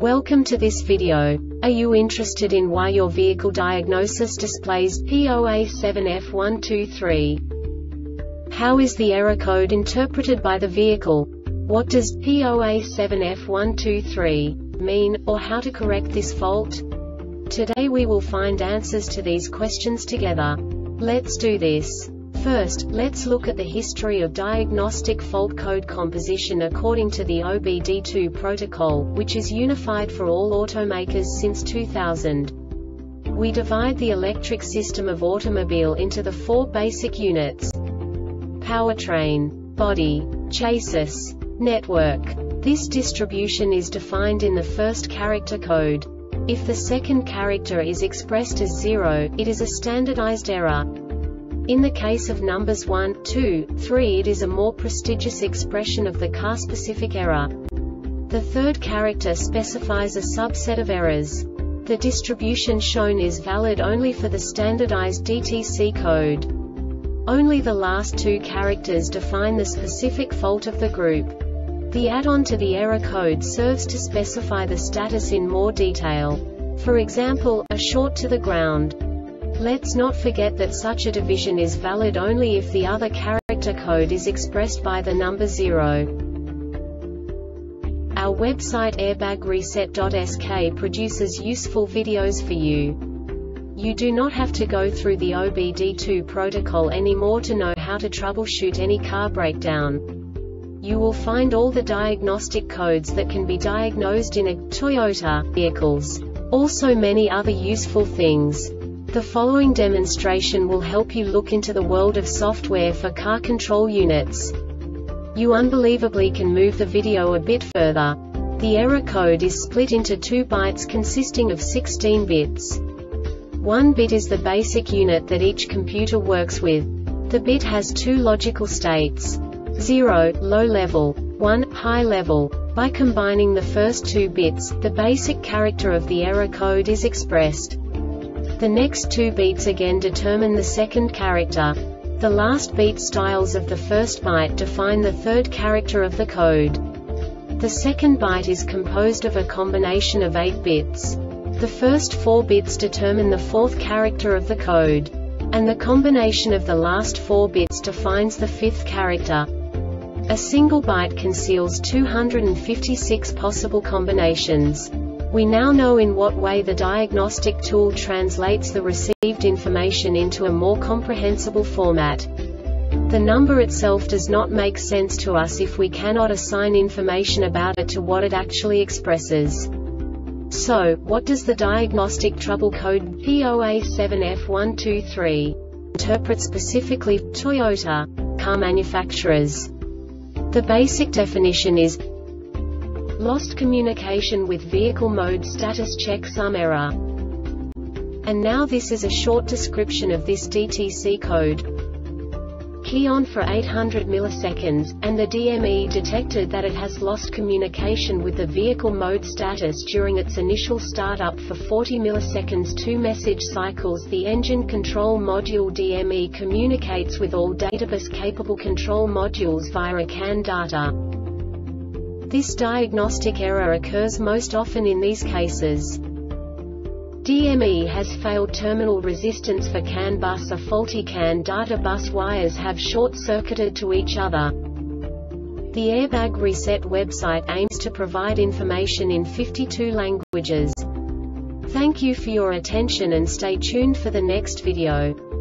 Welcome to this video. Are you interested in why your vehicle diagnosis displays P08F123? How is the error code interpreted by the vehicle? What does P08F123 mean, or how to correct this fault? Today we will find answers to these questions together. Let's do this. First, let's look at the history of diagnostic fault code composition according to the OBD2 protocol, which is unified for all automakers since 2000. We divide the electric system of automobile into the four basic units: powertrain, body, chassis, network. This distribution is defined in the first character code. If the second character is expressed as 0, it is a standardized error. In the case of numbers 1, 2, 3, it is a more prestigious expression of the car-specific error. The third character specifies a subset of errors. The distribution shown is valid only for the standardized DTC code. Only the last two characters define the specific fault of the group. The add-on to the error code serves to specify the status in more detail. For example, a short to the ground. Let's not forget that such a division is valid only if the other character code is expressed by the number 0. Our website airbagreset.sk produces useful videos for you. You do not have to go through the OBD2 protocol anymore to know how to troubleshoot any car breakdown. You will find all the diagnostic codes that can be diagnosed in a Toyota vehicles. Also many other useful things. The following demonstration will help you look into the world of software for car control units. You unbelievably can move the video a bit further. The error code is split into 2 bytes consisting of 16 bits. 1 bit is the basic unit that each computer works with. The bit has 2 logical states: 0, low level, 1, high level. By combining the first 2 bits, the basic character of the error code is expressed. The next 2 beats again determine the second character. The last beat styles of the first byte define the third character of the code. The second byte is composed of a combination of 8 bits. The first 4 bits determine the fourth character of the code. And the combination of the last 4 bits defines the fifth character. A single byte conceals 256 possible combinations. We now know in what way the diagnostic tool translates the received information into a more comprehensible format. The number itself does not make sense to us if we cannot assign information about it to what it actually expresses. So, what does the diagnostic trouble code P08F123 interpret specifically for Toyota car manufacturers? The basic definition is lost communication with vehicle mode status checksum error. And now this is a short description of this DTC code. Key on for 800 milliseconds, and the DME detected that it has lost communication with the vehicle mode status during its initial startup for 40 milliseconds. 2 message cycles. The engine control module DME communicates with all databus-capable control modules via a CAN data. This diagnostic error occurs most often in these cases: DME has failed terminal resistance for CAN bus. A faulty CAN data bus wires have short-circuited to each other. The Airbag Reset website aims to provide information in 52 languages. Thank you for your attention and stay tuned for the next video.